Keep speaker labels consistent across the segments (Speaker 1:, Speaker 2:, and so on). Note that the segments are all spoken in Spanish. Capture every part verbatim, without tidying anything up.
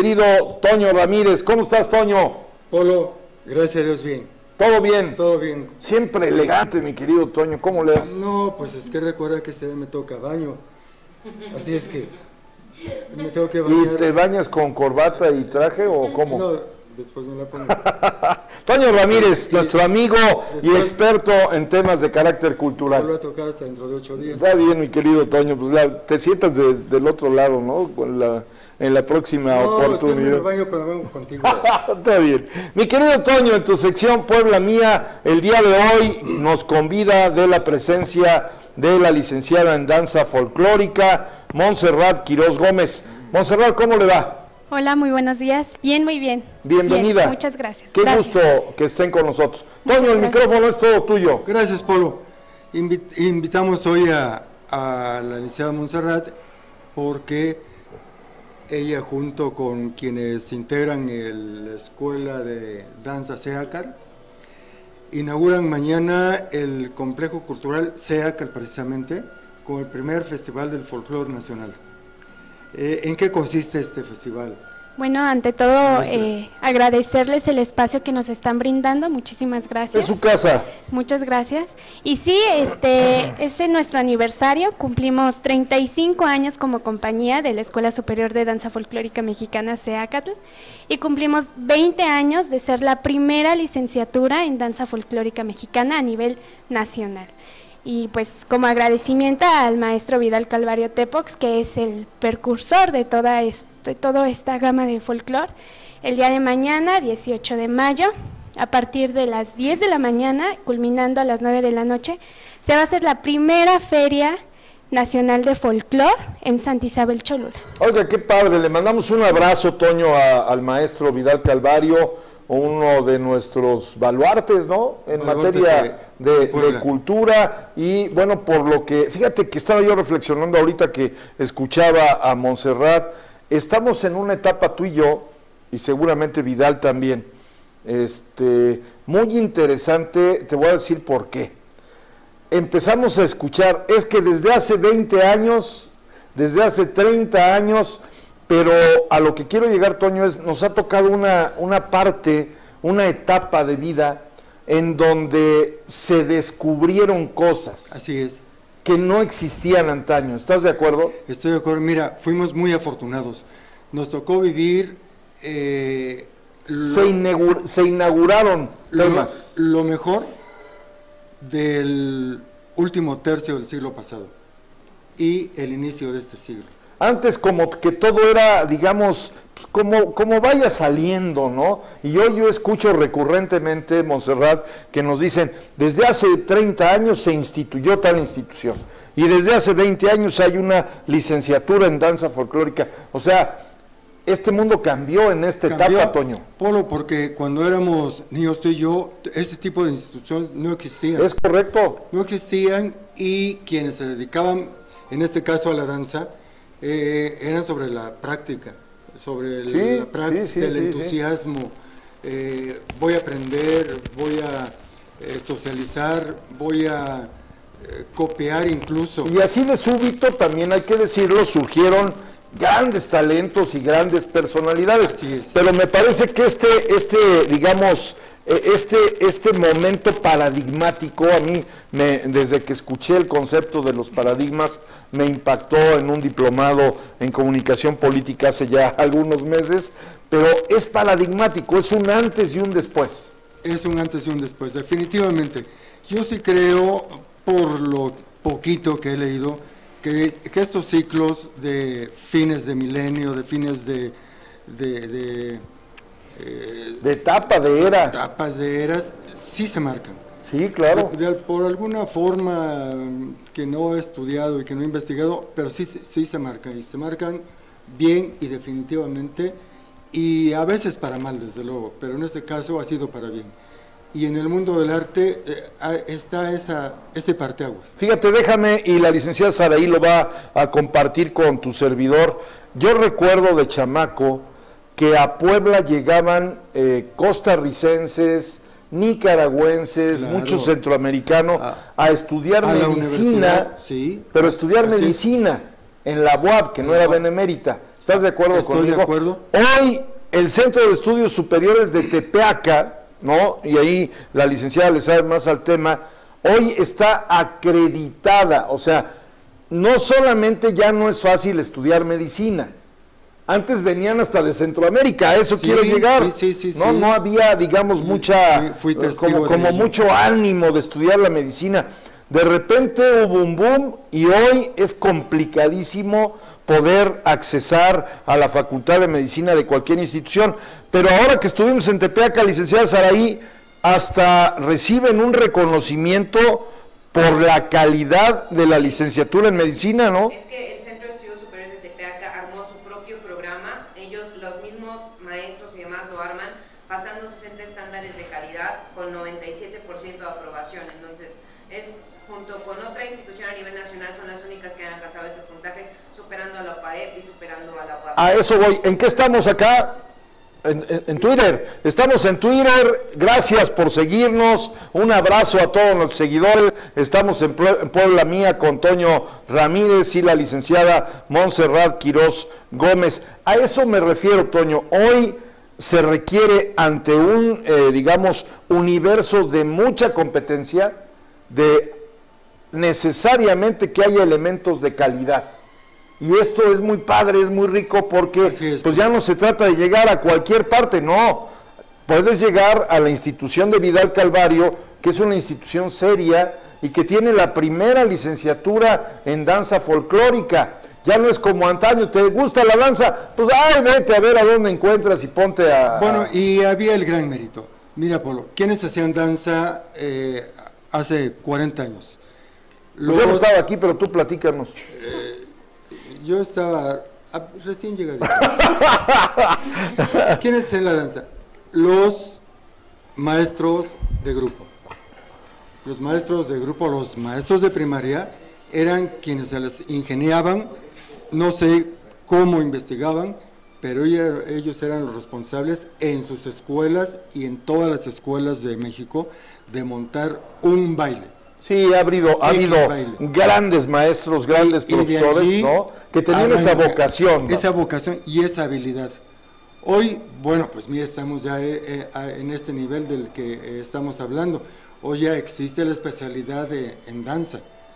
Speaker 1: querido Toño Ramírez. ¿Cómo estás, Toño?
Speaker 2: Polo, gracias a Dios, bien.
Speaker 1: ¿Todo bien?
Speaker 2: Todo bien.
Speaker 1: Siempre elegante, mi querido Toño. ¿Cómo le das?
Speaker 2: No, pues es que recuerda que este día me toca baño. Así es que me tengo que bañar.
Speaker 1: ¿Y te bañas con corbata y traje o cómo?
Speaker 2: No, después me la pongo.
Speaker 1: Toño Ramírez, y, nuestro amigo y experto en temas de carácter cultural.
Speaker 2: Vuelvo a tocar hasta dentro de ocho días.
Speaker 1: Está bien, mi querido Toño. Pues la, te sientas de, del otro lado, ¿no? Con la, en la próxima
Speaker 2: no,
Speaker 1: oportunidad.
Speaker 2: No, me baño cuando vengo contigo.
Speaker 1: Está bien. Mi querido Toño, en tu sección Puebla Mía, el día de hoy nos convida de la presencia de la licenciada en danza folclórica, Montserrat Quiroz Gómez. Montserrat, ¿cómo le va?
Speaker 3: Hola, muy buenos días. Bien, muy bien.
Speaker 1: Bienvenida.
Speaker 3: Bien, muchas gracias.
Speaker 1: Qué
Speaker 3: gracias.
Speaker 1: gusto que estén con nosotros.
Speaker 3: Muchas
Speaker 1: Toño, el
Speaker 3: gracias.
Speaker 1: micrófono es todo tuyo.
Speaker 2: Gracias, Polo. Invi invitamos hoy a, a la licenciada Montserrat porque ella, junto con quienes integran el, la Escuela de Danza SEACAL, inauguran mañana el Complejo Cultural SEACAL, precisamente, con el primer Festival del Folclore Nacional. Eh, ¿En qué consiste este festival?
Speaker 3: Bueno, ante todo, eh, agradecerles el espacio que nos están brindando. Muchísimas gracias.
Speaker 1: Es su casa.
Speaker 3: Muchas gracias. Y sí, este es nuestro aniversario. Cumplimos treinta y cinco años como compañía de la Escuela Superior de Danza Folclórica Mexicana SEACATL y cumplimos veinte años de ser la primera licenciatura en danza folclórica mexicana a nivel nacional. Y pues como agradecimiento al maestro Vidal Calvario Tepox, que es el precursor de toda, este, toda esta gama de folclore, el día de mañana, dieciocho de mayo, a partir de las diez de la mañana, culminando a las nueve de la noche, se va a hacer la primera feria nacional de folclore en Santa Isabel Cholula.
Speaker 1: Oiga, qué padre, le mandamos un abrazo, Toño, a, al maestro Vidal Calvario, uno de nuestros baluartes, ¿no? En
Speaker 2: Baluartes
Speaker 1: materia de, de,
Speaker 2: de
Speaker 1: de cultura y bueno, por lo que, fíjate que estaba yo reflexionando ahorita que escuchaba a Montserrat, estamos en una etapa tú y yo, y seguramente Vidal también, este, muy interesante, te voy a decir por qué. Empezamos a escuchar, es que desde hace veinte años, desde hace treinta años, pero a lo que quiero llegar, Toño, es nos ha tocado una, una parte, una etapa de vida en donde se descubrieron cosas.
Speaker 2: Así es.
Speaker 1: Que no existían antaño. ¿Estás de acuerdo?
Speaker 2: Estoy de acuerdo. Mira, fuimos muy afortunados. Nos tocó vivir... Eh, lo,
Speaker 1: se, inaugura, se inauguraron temas.
Speaker 2: Lo, lo mejor del último tercio del siglo pasado y el inicio de este siglo.
Speaker 1: Antes como que todo era, digamos, pues como, como vaya saliendo, ¿no? Y hoy yo escucho recurrentemente, Montserrat, que nos dicen, desde hace treinta años se instituyó tal institución, y desde hace veinte años hay una licenciatura en danza folclórica. O sea, este mundo cambió en esta cambió, etapa, Toño.
Speaker 2: Polo, porque cuando éramos niños tú y yo, este tipo de instituciones no existían.
Speaker 1: ¿Es correcto?
Speaker 2: No existían, y quienes se dedicaban, en este caso a la danza, Eh, eran sobre la práctica, sobre el,
Speaker 1: sí,
Speaker 2: la práctica,
Speaker 1: sí, sí,
Speaker 2: el
Speaker 1: sí,
Speaker 2: entusiasmo,
Speaker 1: sí.
Speaker 2: Eh, voy a aprender, voy a eh, socializar, voy a eh, copiar incluso.
Speaker 1: Y así de súbito, también hay que decirlo, surgieron grandes talentos y grandes personalidades.
Speaker 2: Así es.
Speaker 1: Pero me parece que este, este digamos, Este, este momento paradigmático, a mí, me, desde que escuché el concepto de los paradigmas, me impactó en un diplomado en comunicación política hace ya algunos meses, pero es paradigmático, es un antes y un después.
Speaker 2: Es un antes y un después, definitivamente. Yo sí creo, por lo poquito que he leído, que, que estos ciclos de fines de milenio, de fines de... de, de
Speaker 1: Eh, de etapa, de era.
Speaker 2: Etapas de eras, sí se marcan.
Speaker 1: Sí, claro.
Speaker 2: De, de, por alguna forma que no he estudiado y que no he investigado, pero sí, sí se marcan, y se marcan bien y definitivamente, y a veces para mal, desde luego, pero en este caso ha sido para bien. Y en el mundo del arte eh, está esa, ese parteaguas.
Speaker 1: Fíjate, déjame, y la licenciada Saraí lo va a compartir con tu servidor. Yo recuerdo de chamaco que a Puebla llegaban eh, costarricenses, nicaragüenses, claro, muchos centroamericanos, a, a estudiar a medicina,
Speaker 2: sí,
Speaker 1: pero estudiar medicina en la U A B, que no era benemérita, ¿Estás de acuerdo
Speaker 2: Estoy
Speaker 1: conmigo?
Speaker 2: de acuerdo.
Speaker 1: Hoy el Centro de Estudios Superiores de Tepeaca, ¿no? Y ahí la licenciada le sabe más al tema, hoy está acreditada, o sea, no solamente ya no es fácil estudiar medicina, antes venían hasta de Centroamérica, a eso
Speaker 2: Sí,
Speaker 1: quiero llegar,
Speaker 2: sí, sí, sí,
Speaker 1: ¿no?
Speaker 2: sí.
Speaker 1: No había, digamos, mucha,
Speaker 2: Fui- fui testigo
Speaker 1: como,
Speaker 2: de
Speaker 1: como
Speaker 2: ello.
Speaker 1: mucho ánimo de estudiar la medicina. De repente hubo un boom y hoy es complicadísimo poder accesar a la Facultad de Medicina de cualquier institución. Pero ahora que estuvimos en Tepeaca, licenciada Saraí, hasta reciben un reconocimiento por la calidad de la licenciatura en medicina, ¿no?
Speaker 4: Es que el Centro de Estudios Superiores de Tepeaca armó su propio programa, ellos, los mismos maestros y demás lo arman, pasando sesenta estándares de calidad con noventa y siete por ciento de aprobación. Entonces, es junto con otra institución a nivel nacional, son las únicas que han alcanzado ese puntaje, superando a la U P A E P y superando a la U A P.
Speaker 1: A eso voy. ¿En qué estamos acá? En, en, en Twitter. Estamos en Twitter. Gracias por seguirnos. Un abrazo a todos los seguidores. Estamos en, Pue- en Puebla Mía con Toño Ramírez y la licenciada Montserrat Quirós Gómez. A eso me refiero, Toño. Hoy se requiere ante un, eh, digamos, universo de mucha competencia, de necesariamente que haya elementos de calidad. Y esto es muy padre, es muy rico porque
Speaker 2: es,
Speaker 1: pues ya no se trata de llegar a cualquier parte, no. Puedes llegar a la institución de Vidal Calvario, que es una institución seria y que tiene la primera licenciatura en danza folclórica. Ya no es como antaño, ¿te gusta la danza? Pues ay, vete a ver a dónde encuentras y ponte a...
Speaker 2: Bueno, y había el gran mérito. Mira, Polo, ¿quiénes hacían danza eh, hace cuarenta años?
Speaker 1: Pues yo no estaba aquí, pero tú platícanos.
Speaker 2: Yo estaba ah, recién llegado. ¿Quiénes hacían la danza? Los maestros de grupo. Los maestros de grupo, los maestros de primaria, eran quienes se les ingeniaban, no sé cómo investigaban, pero ellos eran los responsables en sus escuelas y en todas las escuelas de México de montar un baile.
Speaker 1: Sí, ha habido, ha habido
Speaker 2: baile.
Speaker 1: grandes maestros, grandes
Speaker 2: Y- y de
Speaker 1: profesores,
Speaker 2: allí
Speaker 1: ¿no? Que tenían esa
Speaker 2: arranca
Speaker 1: vocación, ¿no?
Speaker 2: Esa vocación y esa habilidad. Hoy, bueno, pues mira, estamos ya eh, eh, en este nivel del que eh, estamos hablando. Hoy ya existe la especialidad de, en danza.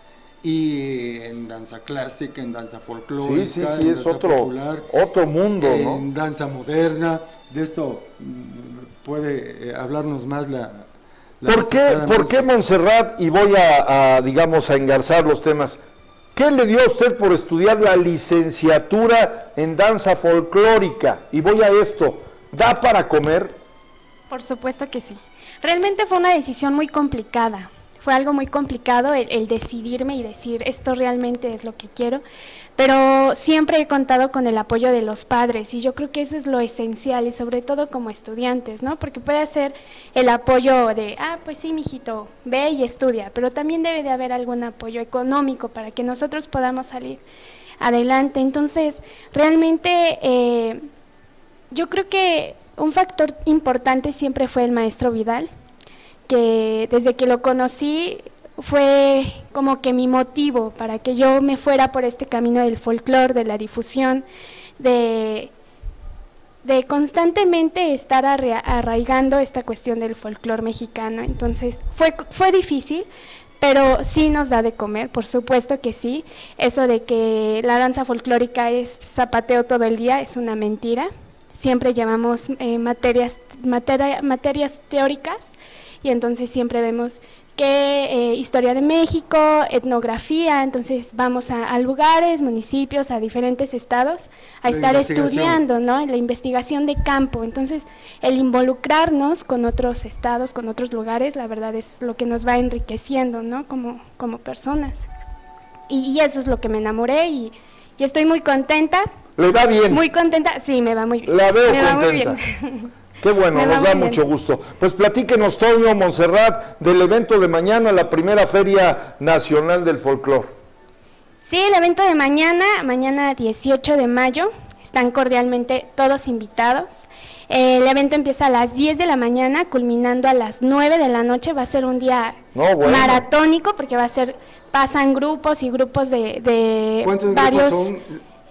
Speaker 2: Y en danza clásica, en danza folclórica,
Speaker 1: Sí, sí, sí,
Speaker 2: en
Speaker 1: es
Speaker 2: danza
Speaker 1: otro,
Speaker 2: popular,
Speaker 1: otro mundo,
Speaker 2: en
Speaker 1: ¿no?
Speaker 2: danza moderna. De esto mm, puede eh, hablarnos más la... la
Speaker 1: ¿Por qué,
Speaker 2: licenciada
Speaker 1: ¿Por qué
Speaker 2: Monse.
Speaker 1: Montserrat, y voy a, a, digamos, a engarzar los temas, qué le dio a usted por estudiar la licenciatura en danza folclórica? Y voy a esto, ¿da para comer?
Speaker 3: Por supuesto que sí. Realmente fue una decisión muy complicada. Fue algo muy complicado el, el decidirme y decir, esto realmente es lo que quiero, pero siempre he contado con el apoyo de los padres y yo creo que eso es lo esencial y sobre todo como estudiantes, ¿no? Porque puede ser el apoyo de, ah, pues sí, mijito, ve y estudia, pero también debe de haber algún apoyo económico para que nosotros podamos salir adelante. Entonces, realmente eh, yo creo que un factor importante siempre fue el maestro Vidal, que desde que lo conocí fue como que mi motivo para que yo me fuera por este camino del folclore, de la difusión, de, de constantemente estar arra arraigando esta cuestión del folclore mexicano. Entonces fue, fue difícil, pero sí nos da de comer, por supuesto que sí. Eso de que la danza folclórica es zapateo todo el día es una mentira. Siempre llevamos eh, materias, materia, materias teóricas, y entonces siempre vemos que eh, historia de México, etnografía, entonces vamos a, a lugares, municipios, a diferentes estados, a
Speaker 2: La
Speaker 3: estar
Speaker 2: investigación.
Speaker 3: estudiando, ¿no? La investigación de campo. Entonces, el involucrarnos con otros estados, con otros lugares, la verdad es lo que nos va enriqueciendo, ¿no? Como, como personas. Y, y eso es lo que me enamoré y, y estoy muy contenta.
Speaker 1: ¿Le va bien?
Speaker 3: Muy contenta, sí, me va muy bien.
Speaker 1: La veo
Speaker 3: me va muy
Speaker 1: contenta.
Speaker 3: bien.
Speaker 1: Qué bueno,
Speaker 3: Me va
Speaker 1: nos da
Speaker 3: muy
Speaker 1: mucho
Speaker 3: bien.
Speaker 1: gusto. Pues platíquenos, Toño, Montserrat, del evento de mañana, la primera Feria Nacional del Folclor.
Speaker 3: Sí, el evento de mañana, mañana dieciocho de mayo, están cordialmente todos invitados. El evento empieza a las diez de la mañana, culminando a las nueve de la noche. Va a ser un día
Speaker 1: No, bueno.
Speaker 3: maratónico porque va a ser, pasan grupos y grupos de, de
Speaker 2: ¿Cuántos
Speaker 3: varios.
Speaker 2: grupos son?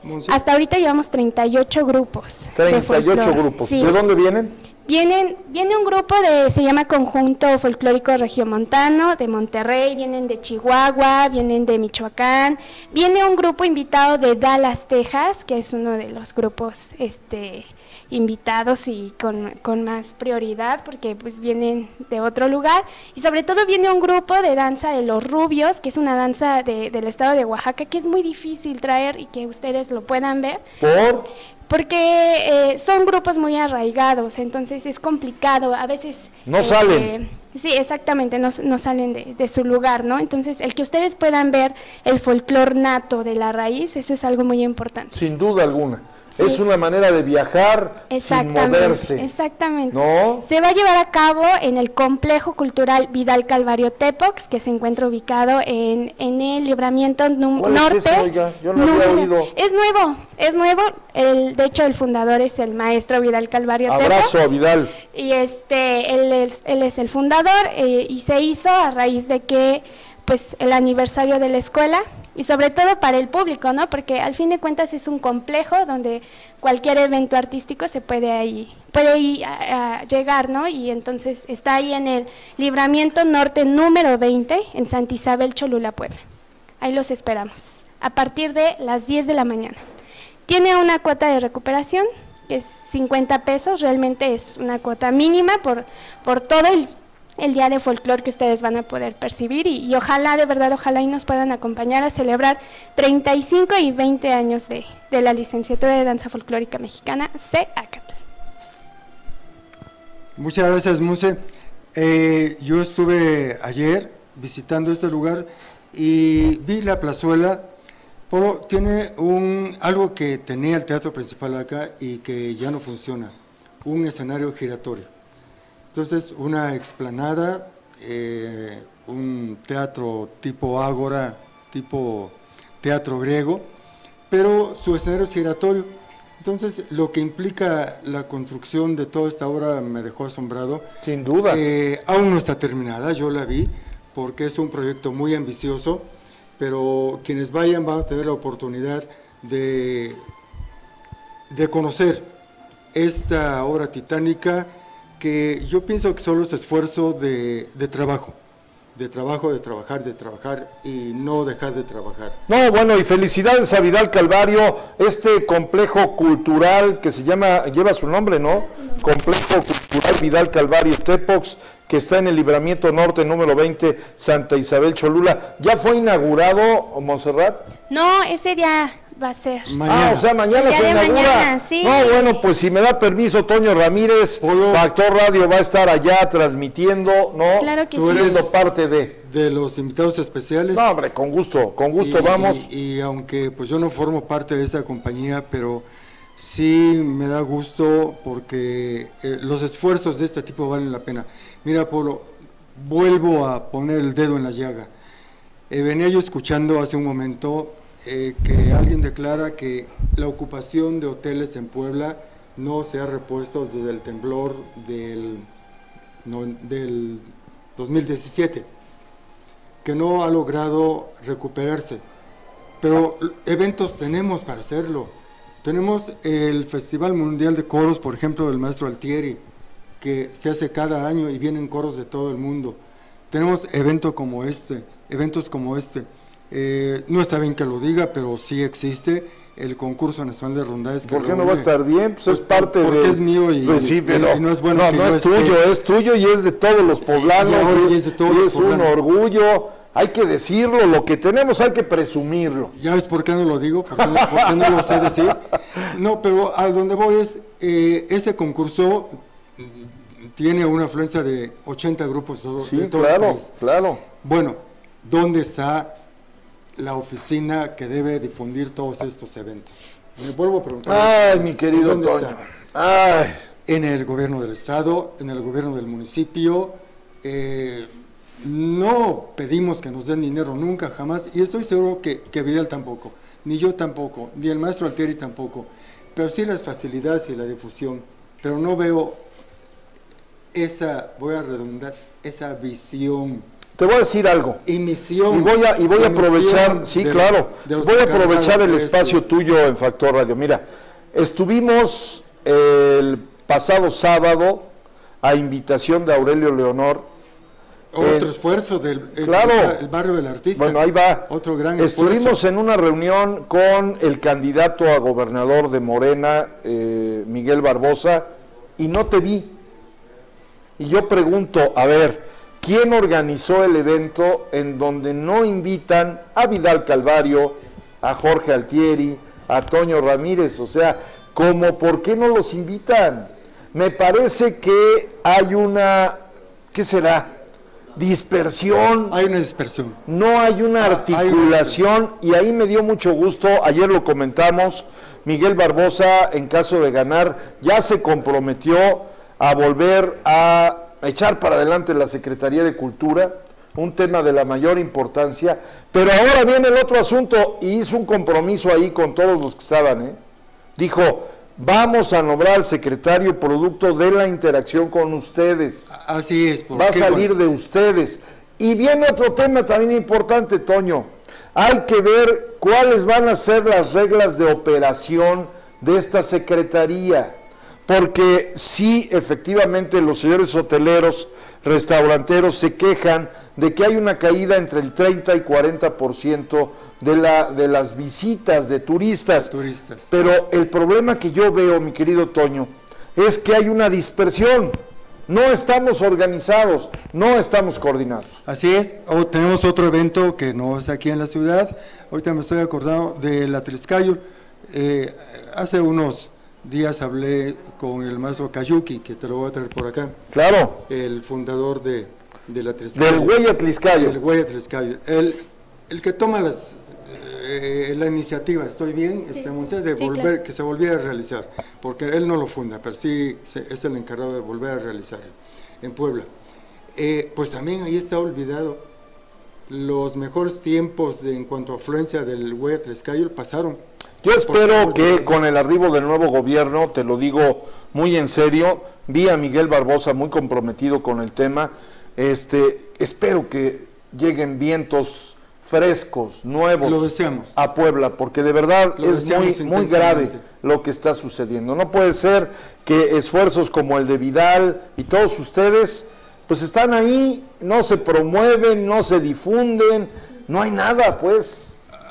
Speaker 2: Monse?
Speaker 3: Hasta ahorita llevamos treinta y ocho grupos. de
Speaker 1: treinta y ocho
Speaker 3: folclore.
Speaker 1: grupos.
Speaker 3: Sí.
Speaker 1: ¿De dónde vienen?
Speaker 3: Vienen, viene un grupo de, se llama Conjunto Folclórico Regiomontano, de Monterrey, vienen de Chihuahua, vienen de Michoacán, viene un grupo invitado de Dallas, Texas, que es uno de los grupos este, invitados y con, con más prioridad, porque pues vienen de otro lugar, y sobre todo viene un grupo de danza de los rubios, que es una danza de, del estado de Oaxaca, que es muy difícil traer y que ustedes lo puedan ver.
Speaker 1: ¿Por?
Speaker 3: Porque eh, son grupos muy arraigados, entonces es complicado, a veces...
Speaker 1: No
Speaker 3: eh,
Speaker 1: salen.
Speaker 3: eh, sí, exactamente, no, no salen de, de su lugar, ¿no? Entonces, el que ustedes puedan ver el folclor nato de la raíz, eso es algo muy importante.
Speaker 1: Sin duda alguna.
Speaker 3: Sí.
Speaker 1: Es una manera de viajar sin
Speaker 3: Exactamente,
Speaker 1: moverse.
Speaker 3: exactamente.
Speaker 1: ¿No?
Speaker 3: Se va a llevar a cabo en el Complejo Cultural Vidal Calvario Tepox, que se encuentra ubicado en, en el Libramiento num-
Speaker 1: ¿Cuál es
Speaker 3: Norte.
Speaker 1: ese, oiga? Yo no había
Speaker 3: Número-
Speaker 1: oído.
Speaker 3: Es nuevo, es nuevo. El, de hecho, el fundador es el maestro Vidal Calvario
Speaker 1: Abrazo
Speaker 3: Tepox.
Speaker 1: a Vidal.
Speaker 3: Y este, él es, él es el fundador eh, y se hizo a raíz de que, pues, el aniversario de la escuela y sobre todo para el público, ¿no? Porque al fin de cuentas es un complejo donde cualquier evento artístico se puede ahí, puede ahí a, a llegar, ¿no? Y entonces está ahí en el Libramiento Norte número veinte en Santa Isabel, Cholula, Puebla. Ahí los esperamos, a partir de las diez de la mañana. Tiene una cuota de recuperación, que es cincuenta pesos, realmente es una cuota mínima por, por todo el, el día de folclore que ustedes van a poder percibir y, y ojalá, de verdad, ojalá y nos puedan acompañar a celebrar treinta y cinco y veinte años de, de la licenciatura de Danza Folclórica Mexicana, SEACATL.
Speaker 2: Muchas gracias, Monse. Eh, yo estuve ayer visitando este lugar y vi la plazuela. Pero tiene un, algo que tenía el teatro principal acá y que ya no funciona, un escenario giratorio. Entonces, una explanada, eh, un teatro tipo ágora, tipo teatro griego, pero su escenario es giratorio. Entonces, lo que implica la construcción de toda esta obra me dejó asombrado.
Speaker 1: Sin duda.
Speaker 2: Eh, aún no está terminada, yo la vi, porque es un proyecto muy ambicioso, pero quienes vayan van a tener la oportunidad de, de conocer esta obra titánica que yo pienso que solo es esfuerzo de, de trabajo, de trabajo, de trabajar, de trabajar y no dejar de trabajar.
Speaker 1: No, bueno, y felicidades a Vidal Calvario, este complejo cultural que se llama, lleva su nombre, ¿no? Complejo Cultural Vidal Calvario Tepox, que está en el Libramiento Norte número veinte, Santa Isabel, Cholula. ¿Ya fue inaugurado, Montserrat?
Speaker 3: No, ese día va a ser.
Speaker 2: Mañana.
Speaker 1: Ah, o sea, mañana
Speaker 3: El día
Speaker 1: se
Speaker 3: de
Speaker 1: inaugura.
Speaker 3: mañana, sí.
Speaker 1: No, bueno, pues si me da permiso, Toño Ramírez,
Speaker 2: Polo.
Speaker 1: Factor Radio va a estar allá transmitiendo, ¿no?
Speaker 3: Claro que
Speaker 2: Tú
Speaker 3: sí.
Speaker 1: Siendo parte de...
Speaker 2: De los invitados especiales.
Speaker 1: No, hombre, con gusto, con gusto
Speaker 2: y,
Speaker 1: vamos.
Speaker 2: Y, y aunque pues yo no formo parte de esa compañía, pero sí me da gusto porque eh, los esfuerzos de este tipo valen la pena. Mira, Polo, vuelvo a poner el dedo en la llaga. Eh, venía yo escuchando hace un momento eh, que alguien declara que la ocupación de hoteles en Puebla no se ha repuesto desde el temblor del, no, del dos mil diecisiete, que no ha logrado recuperarse. Pero eventos tenemos para hacerlo. Tenemos el Festival Mundial de Coros, por ejemplo, del maestro Altieri, que se hace cada año y vienen coros de todo el mundo. Tenemos eventos como este, eventos como este. Eh, no está bien que lo diga, pero sí existe el concurso nacional de rondades.
Speaker 1: ¿Por qué no va a estar bien? Pues,
Speaker 2: Pues
Speaker 1: es parte de...
Speaker 2: porque es mío y-
Speaker 1: Pues sí,
Speaker 2: y-
Speaker 1: pero
Speaker 2: y no es bueno
Speaker 1: no,
Speaker 2: que
Speaker 1: no
Speaker 2: yo
Speaker 1: es tuyo,
Speaker 2: esté-
Speaker 1: es tuyo y es de todos los poblanos,
Speaker 2: Y ahora
Speaker 1: y
Speaker 2: ya
Speaker 1: es,
Speaker 2: es de todos
Speaker 1: y
Speaker 2: los
Speaker 1: es un
Speaker 2: poblanos.
Speaker 1: orgullo, hay que decirlo, lo que tenemos hay que presumirlo.
Speaker 2: ¿Ya ves por qué no lo digo? ¿Por qué no, por qué no lo sé decir? No, pero a donde voy es, eh, ese concurso mm, tiene una afluencia de ochenta grupos de todo,
Speaker 1: Sí,
Speaker 2: de todo el
Speaker 1: claro,
Speaker 2: país.
Speaker 1: claro.
Speaker 2: Bueno, ¿dónde está la oficina que debe difundir todos estos eventos? Me vuelvo a preguntar.
Speaker 1: Ay, mi querido
Speaker 2: ¿Dónde
Speaker 1: Toño.
Speaker 2: está?
Speaker 1: Ay,
Speaker 2: En el gobierno del estado, en el gobierno del municipio. eh, no pedimos que nos den dinero nunca, jamás, y estoy seguro que, que Vidal tampoco, ni yo tampoco, ni el maestro Altieri tampoco, pero sí las facilidades y la difusión, pero no veo esa, voy a redundar, esa visión
Speaker 1: Te voy a decir algo.
Speaker 2: Y misión.
Speaker 1: Y voy a, y voy a aprovechar, sí,
Speaker 2: de
Speaker 1: claro,
Speaker 2: los,
Speaker 1: voy a aprovechar el
Speaker 2: este.
Speaker 1: espacio tuyo en Factor Radio. Mira, estuvimos el pasado sábado a invitación de Aurelio Leonor.
Speaker 2: Otro
Speaker 1: en,
Speaker 2: esfuerzo del el,
Speaker 1: claro,
Speaker 2: el barrio del artista.
Speaker 1: Bueno, ahí va.
Speaker 2: Otro gran
Speaker 1: Estuvimos
Speaker 2: esfuerzo.
Speaker 1: en una reunión con el candidato a gobernador de Morena, eh, Miguel Barbosa, y no te vi. Y yo pregunto, a ver, ¿quién organizó el evento en donde no invitan a Vidal Calvario, a Jorge Altieri, a Toño Ramírez? O sea, ¿cómo, por qué no los invitan? Me parece que hay una, ¿qué será? Dispersión.
Speaker 2: Hay una dispersión.
Speaker 1: No hay una articulación, y ahí me dio mucho gusto, ayer lo comentamos, Miguel Barbosa, en caso de ganar, ya se comprometió a volver a echar para adelante la Secretaría de Cultura, un tema de la mayor importancia, pero ahora viene el otro asunto, y hizo un compromiso ahí con todos los que estaban, ¿eh? Dijo, vamos a nombrar al secretario producto de la interacción con ustedes.
Speaker 2: Así es.
Speaker 1: Va a salir de ustedes. Y viene otro tema también importante, Toño. Hay que ver cuáles van a ser las reglas de operación de esta secretaría. Porque sí, efectivamente, los señores hoteleros, restauranteros se quejan de que hay una caída entre el treinta y cuarenta por ciento de, la, de las visitas de turistas.
Speaker 2: turistas.
Speaker 1: Pero el problema que yo veo, mi querido Toño, es que hay una dispersión. No estamos organizados, no estamos coordinados.
Speaker 2: Así es. O tenemos otro evento que no es aquí en la ciudad. Ahorita me estoy acordando de la Tliscayul. Eh, hace unos días hablé con el maestro Cayuqui, que te lo voy a traer por acá.
Speaker 1: Claro.
Speaker 2: El fundador de, de la Tliscayul.
Speaker 1: Del Güey Tliscayul.
Speaker 2: El Güey Tliscayul. El, el que toma las, eh, la iniciativa, ¿estoy bien?
Speaker 3: Sí.
Speaker 2: Este, de
Speaker 3: Sí,
Speaker 2: volver,
Speaker 3: claro.
Speaker 2: que se volviera a realizar. Porque él no lo funda, pero sí se, es el encargado de volver a realizarlo en Puebla. Eh, pues también ahí está olvidado. Los mejores tiempos de, en cuanto a afluencia del Güey Tliscayul pasaron.
Speaker 1: Yo espero que con el arribo del nuevo gobierno, te lo digo muy en serio, vi a Miguel Barbosa muy comprometido con el tema, este, espero que lleguen vientos frescos, nuevos
Speaker 2: Lo deseamos.
Speaker 1: a Puebla, porque de verdad
Speaker 2: Lo
Speaker 1: es muy,
Speaker 2: deseamos
Speaker 1: muy grave
Speaker 2: intensamente.
Speaker 1: lo que está sucediendo. No puede ser que esfuerzos como el de Vidal y todos ustedes, pues están ahí, no se promueven, no se difunden, no hay nada, pues.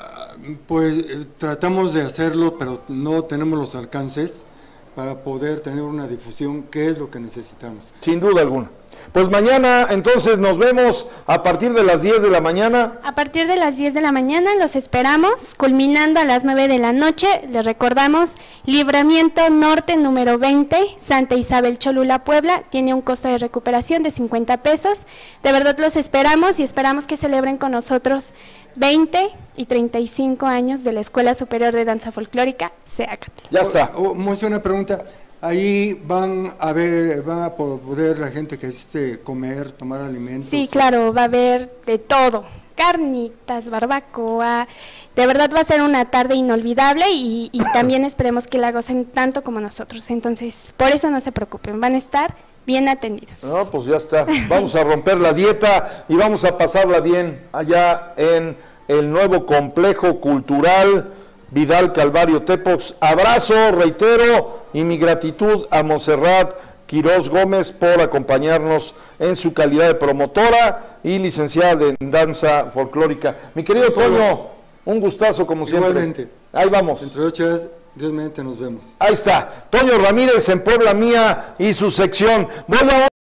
Speaker 2: Pues eh, tratamos de hacerlo, pero no tenemos los alcances para poder tener una difusión, que es lo que necesitamos.
Speaker 1: Sin duda alguna. Pues mañana entonces nos vemos a partir de las diez de la mañana.
Speaker 3: A partir de las diez de la mañana los esperamos, culminando a las nueve de la noche. Les recordamos, Libramiento Norte número veinte, Santa Isabel Cholula, Puebla. Tiene un costo de recuperación de cincuenta pesos. De verdad los esperamos y esperamos que celebren con nosotros veinte y treinta y cinco años de la Escuela Superior de Danza Folclórica, SEACATL.
Speaker 1: Ya está.
Speaker 2: O, o, una pregunta, ahí van a ver, van a poder la gente que asiste comer, tomar alimentos.
Speaker 3: Sí, claro, va a haber de todo, carnitas, barbacoa. De verdad va a ser una tarde inolvidable y, y también esperemos que la gocen tanto como nosotros. Entonces, por eso no se preocupen, van a estar bien atendidos.
Speaker 1: No, pues ya está. Vamos a romper la dieta y vamos a pasarla bien allá en el nuevo complejo cultural Vidal Calvario Tepox. Abrazo, reitero, y mi gratitud a Montserrat Quirós Gómez por acompañarnos en su calidad de promotora y licenciada en danza folclórica. Mi querido Toño, un gustazo como siempre.
Speaker 2: Igualmente.
Speaker 1: Ahí vamos.
Speaker 2: Entre ocho horas, Dios mediante, nos vemos.
Speaker 1: Ahí está, Toño Ramírez en Puebla Mía y su sección. Voy a